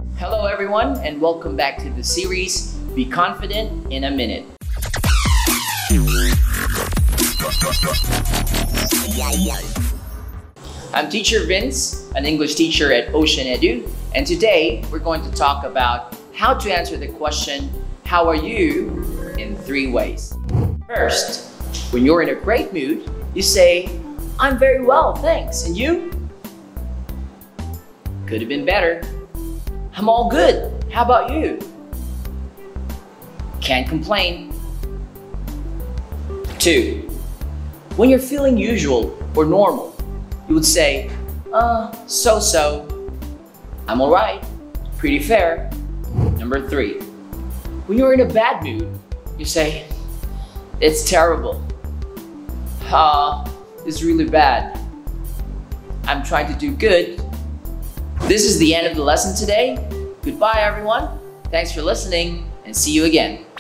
Hello everyone, and welcome back to the series, Be Confident in a Minute. I'm Teacher Vince, an English teacher at Ocean Edu, and today we're going to talk about how to answer the question, how are you, in 3 ways. First, when you're in a great mood, you say, I'm very well, thanks, and you? Could have been better. I'm all good, how about you? Can't complain. 2, when you're feeling usual or normal, you would say, so-so. I'm all right, pretty fair. Number 3, when you're in a bad mood, you say, it's terrible. It's really bad. I'm trying to do good. This is the end of the lesson today. Goodbye, everyone. Thanks for listening, and see you again.